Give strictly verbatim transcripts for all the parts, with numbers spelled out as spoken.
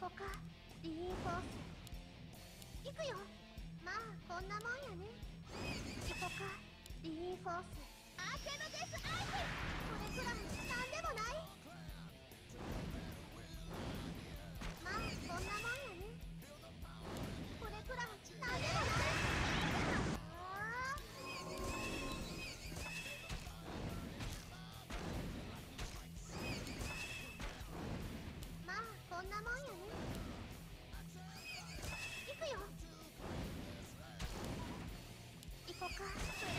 こか。リインフォース行くよ。まあこんなもんやね。行こか。リインフォースアーケードデスアイテム。これくらいなんでもない。まあこんなもんやね。これくらいなんでもない。あーまあこんなもんやね。行くよ。行こか。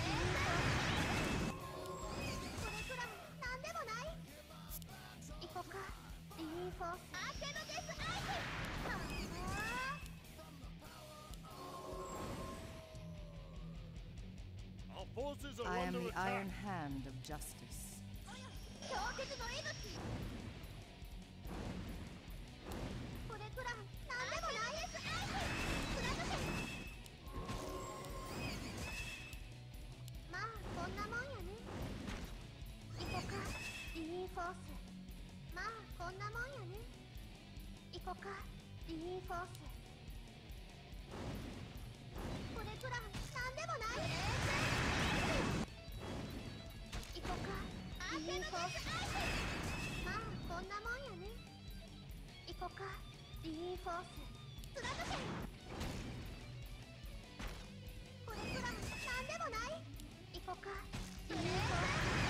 これくらいなんでもない。行こか。リインフォースアーケードデスアイテム。あ Our forces are I am under the attack. iron hand of justice. 強敵の息吹。これくらいなんでもない。ですアイテム貫け。まあこんなもんやね。行こか。リインフォースまあこんなもんやね。行こか。リインフォースこれくらいなんでもない。行こか。リインフォースまあこんなもんやね。行こか。リインフォース貫け。これくらいなんでもない。行こか。リインフォース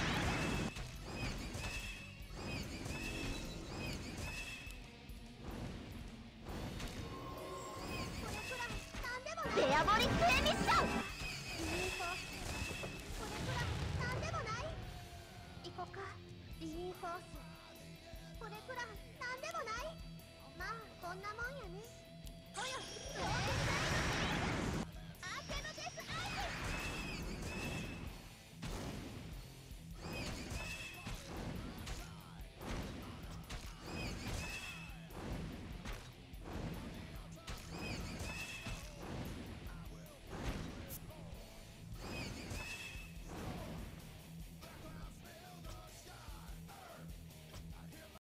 デアボリックエミッション。リインフォースこれくらいなんでもない。行こか。リインフォースこれくらいなんでもない。まあこんなもんやね。およ強敵